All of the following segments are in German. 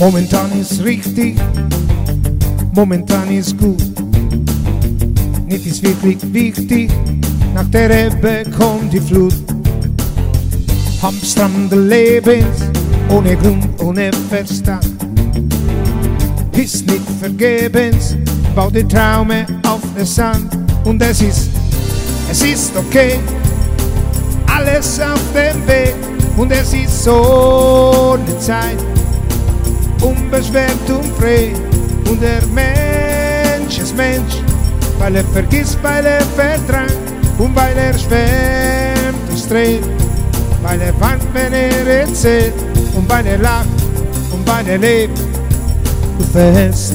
Momentan ist richtig, momentan ist gut. Nichts ist wirklich wichtig, nach der Ebbe kommt die Flut. Am Strand des Lebens, ohne Grund, ohne Verstand. Ist nicht vergebens, baut die Trume auf den Sand. Und es ist okay, alles auf dem Weg. Und es ist Sonnenzeit, unbeschwert und frei. Und der Mensch ist Mensch, weil er vergisst, weil er verdrngt und weil er schwärmt und strebt, weil er weint, wenn er erzählt und weil er lacht und weil er lebt. Du fährst.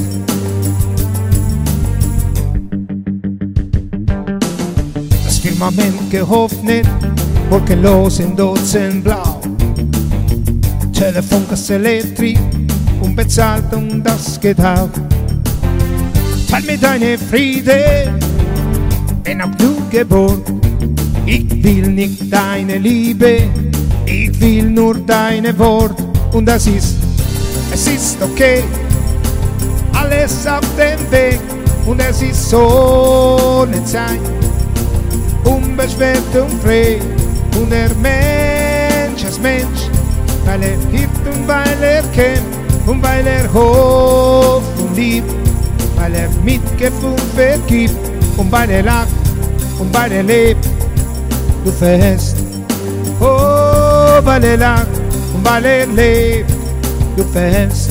Das Firmament geöffnet, wolkenlos in Blau. Telefonkasse elektrisch, unbezahlt und das geht auch. Teil mir deine Friede, bin auch du geboren. Ich will nicht deine Liebe, ich will nur deine Wort. Und es ist okay, alles auf dem Weg. Und es ist Sonnenzeit, unbeschwert und frei. Und der Mensch ist Mensch, weil er hilft und weil er kämpft und weil er hofft und liebt, weil er Mitgefühl vergibt und weil er lacht und weil er lebt. Du fährst, oh, weil er lacht und weil er lebt. Du fährst.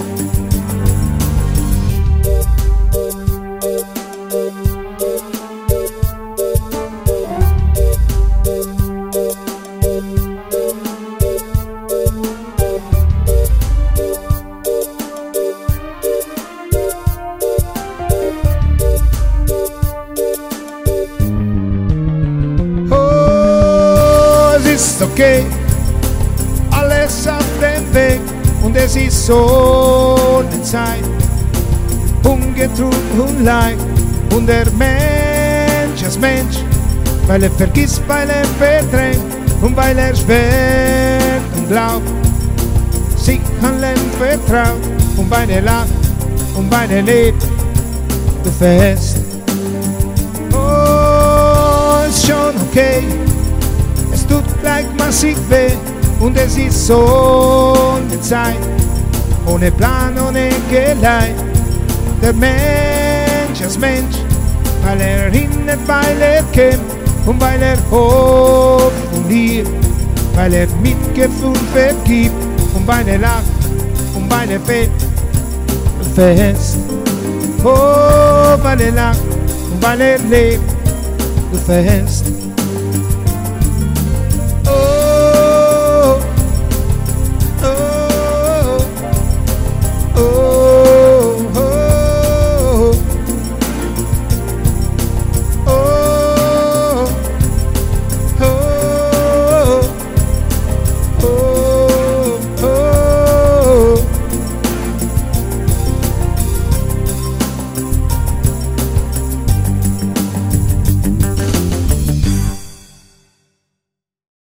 Ist okay, alles auf dem Weg. Und es ist Sonnenzeit, ungetrübt und leicht. Und der Mensch ist Mensch, weil er vergisst, weil er verdrängt und weil er schwört und glaubt, sich an Leben vertraut und weil er lacht und weil er lebt. Du fährst, oh, ist schon okay. Es tut gleich massiv weh und es ist Sonnenzeit, ohne Plan, ohne Geleit. Der Mensch ist Mensch, weil er erinnert, weil er kämpft und weil er hofft und liebt, weil er Mitgefühl vergibt und weil er lacht und weil er betet und fest. Oh, weil er lacht und weil er lebt, du fährst.